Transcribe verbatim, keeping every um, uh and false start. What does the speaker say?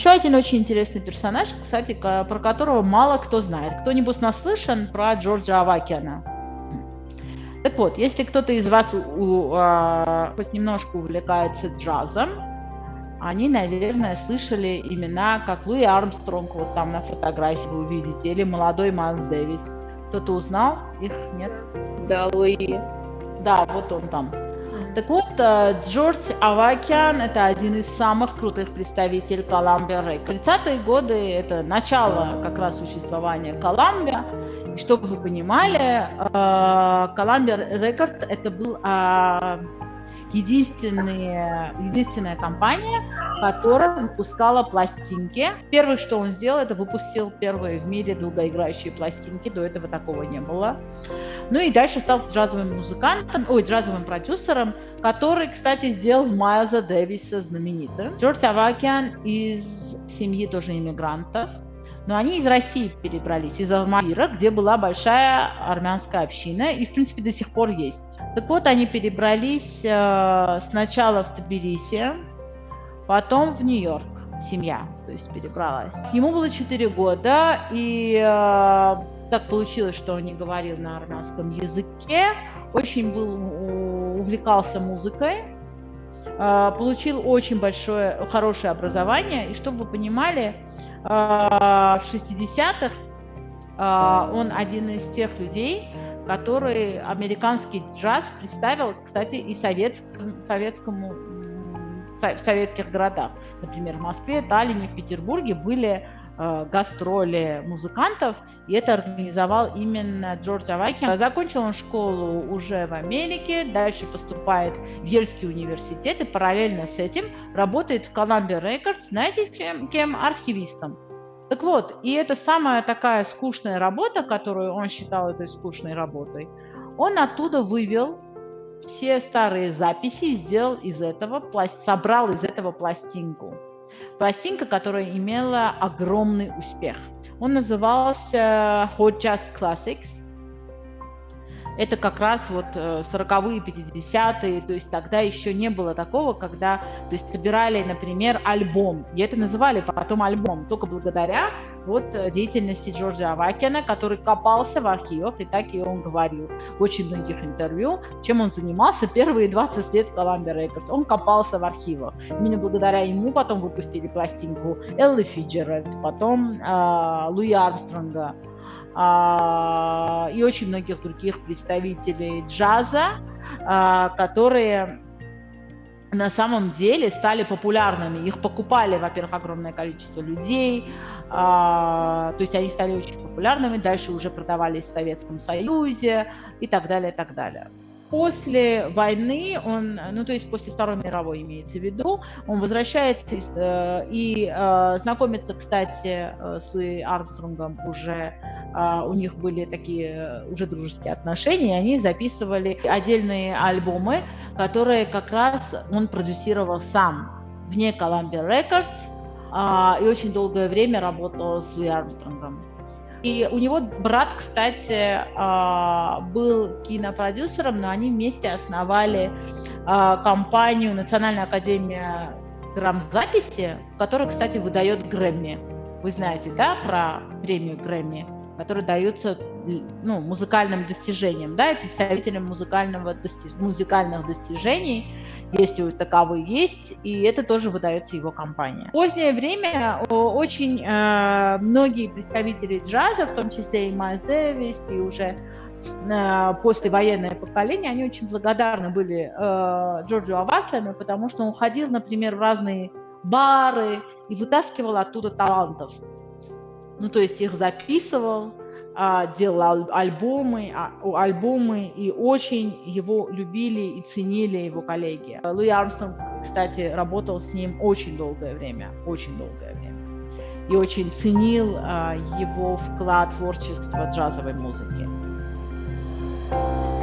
еще один очень интересный персонаж, кстати, про которого мало кто знает. Кто-нибудь наслышан про Джорджа Авакяна? Так вот, если кто-то из вас у, у, а, хоть немножко увлекается джазом, они, наверное, слышали имена, как Луи Армстронг, вот там на фотографии вы увидите, или молодой Майлз Дэвис. Кто-то узнал их? Нет? Да, Луи. Да, вот он там. Так вот, Джордж Авакян – это один из самых крутых представителей Columbia Records. тридцатые годы – это начало как раз существования Columbia. И чтобы вы понимали, Columbia Records – это был единственная, единственная компания, которая выпускала пластинки. Первое, что он сделал, это выпустил первые в мире долгоиграющие пластинки. До этого такого не было. Ну и дальше стал джазовым музыкантом, ой, джазовым продюсером, который, кстати, сделал Майлза Дэвиса знаменитым. Джордж Авакян из семьи тоже иммигрантов, но они из России перебрались, из Алмавира, где была большая армянская община, и, в принципе, до сих пор есть. Так вот, они перебрались э, сначала в Тбилиси, потом в Нью-Йорк. Семья, то есть, перебралась. Ему было четыре года, и э, так получилось, что он не говорил на армянском языке, очень был, увлекался музыкой, э, получил очень большое, хорошее образование, и чтобы вы понимали, э, в шестидесятых э, он один из тех людей, который американский джаз представил, кстати, и советскому, советскому в советских городах. Например, в Москве, Таллине, в Петербурге были э, гастроли музыкантов, и это организовал именно Джордж Авакян. Закончил он школу уже в Америке, дальше поступает в Ельский университет и параллельно с этим работает в Columbia Records, знаете, кем? кем? Архивистом. Так вот, и это самая такая скучная работа, которую он считал этой скучной работой, он оттуда вывел все старые записи и сделал из этого, собрал из этого пластинку. Пластинка, которая имела огромный успех. Он назывался Hot Jazz Classics. Это как раз вот сороковые, пятидесятые, то есть тогда еще не было такого, когда, то есть собирали, например, альбом, и это называли потом альбом, только благодаря вот деятельности Джорджа Авакяна, который копался в архивах, и так и он говорил в очень многих интервью, чем он занимался первые двадцать лет Columbia Records. Он копался в архивах. Именно благодаря ему потом выпустили пластинку Эллы Фиджеральд, потом э, Луи Армстронга, и очень многих других представителей джаза, которые на самом деле стали популярными. Их покупали, во-первых, огромное количество людей, то есть они стали очень популярными, дальше уже продавались в Советском Союзе и так далее, и так далее. После войны он, ну то есть после Второй мировой имеется в виду, он возвращается э, и э, знакомится, кстати, э, с Луи Армстронгом уже, э, у них были такие уже дружеские отношения, и они записывали отдельные альбомы, которые как раз он продюсировал сам вне Columbia Records, э, и очень долгое время работал с Луи Армстронгом. И у него брат, кстати, был кинопродюсером, но они вместе основали компанию Национальная академия грамзаписи, которая, кстати, выдает Грэмми. Вы знаете, да, про премию Грэмми, которая дается, ну, музыкальным достижениям, да, и представителям музыкального дости... музыкальных достижений, если таковые есть, и это тоже выдается его компания. В позднее время очень э, многие представители джаза, в том числе и Майлз Дэвис, и уже э, послевоенное поколение, они очень благодарны были э, Джорджу Авакяну, потому что он ходил, например, в разные бары и вытаскивал оттуда талантов. Ну, то есть их записывал, делал альбомы, альбомы, и очень его любили и ценили его коллеги. Луи Армстронг, кстати, работал с ним очень долгое время, очень долгое время, и очень ценил его вклад в творчество джазовой музыки.